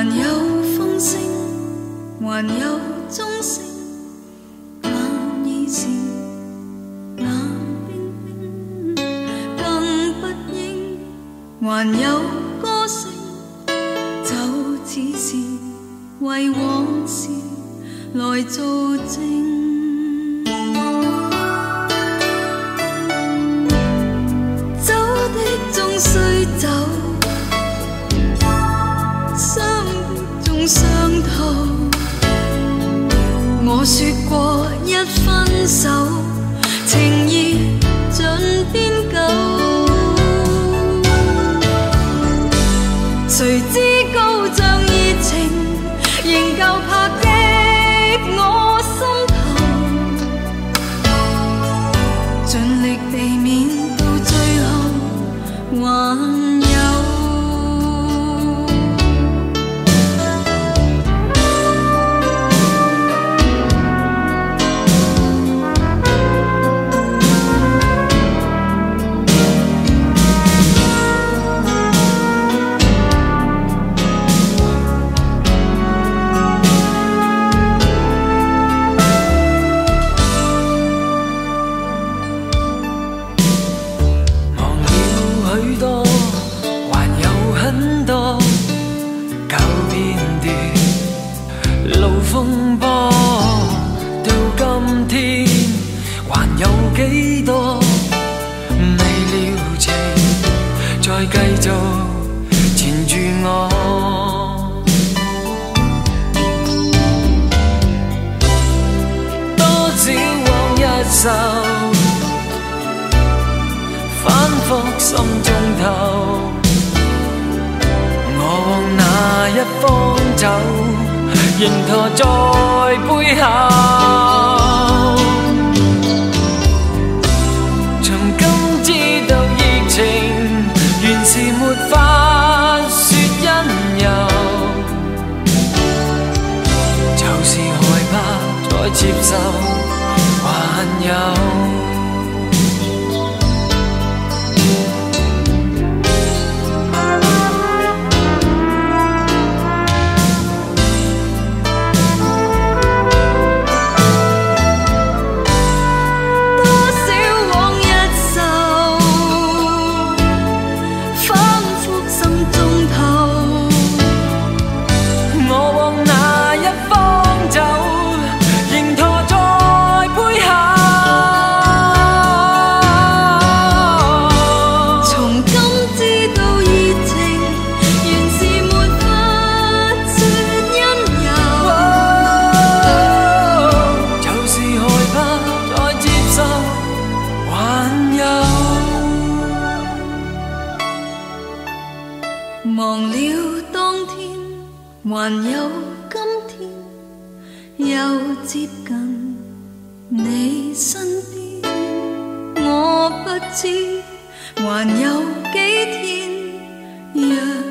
還有風聲，還有鐘聲，那已是冷冰冰，更不應還有歌聲，就似是為往事來做證。走的終須走，相別終相投。我說過一分手，情意盡變舊。誰知高漲熱情，仍舊拍擊我心頭，盡力避免到最後還有。風波到今天，還有幾多未了情，再繼續纏住我。多少往日愁，反覆心中頭，我往哪一方走？仍拖在背後，從今知道熱情原是沒法說因由，就是害怕再接受，還有。忘了當天，還有今天，又接近你身邊。我不知還有幾天。